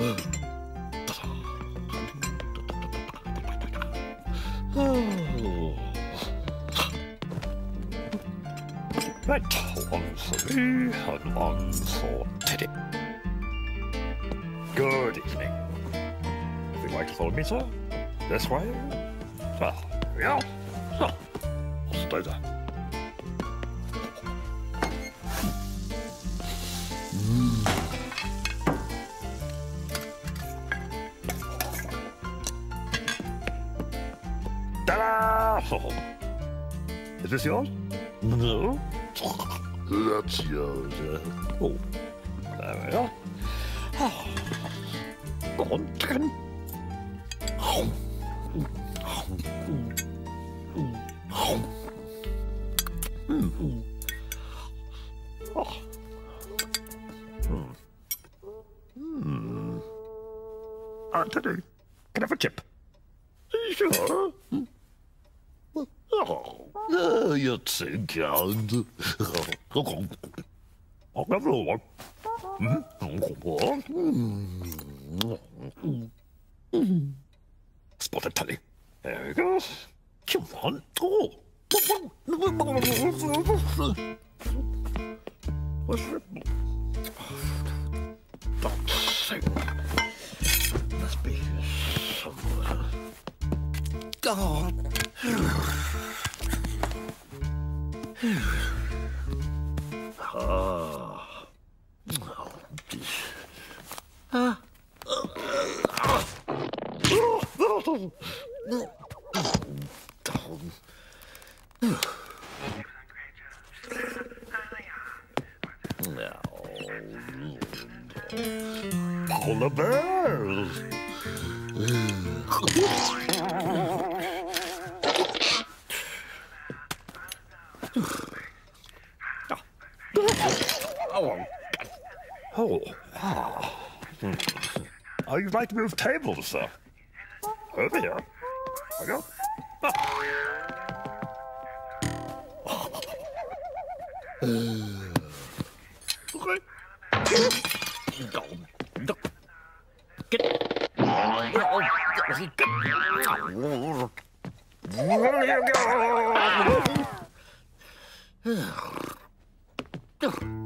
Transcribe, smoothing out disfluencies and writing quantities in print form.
Right, one for me and one for Teddy. Good evening. Would you like to follow me, sir? This way? Well, here we are. So, I'll stay there. Ta-da! Is this yours? No. That's yours. Oh, there we are. Oh. Go on, chicken. Oh. Anthony, can I have a chip? Sure. Oh, you're too kind. I'll have another one. Spotted Teddy. There we go. Come on. Oh. What's it? That's it. Must be here somewhere. God. Polar bears. Oh, you'd like to move tables, sir? Over here. I go. Okay. Get.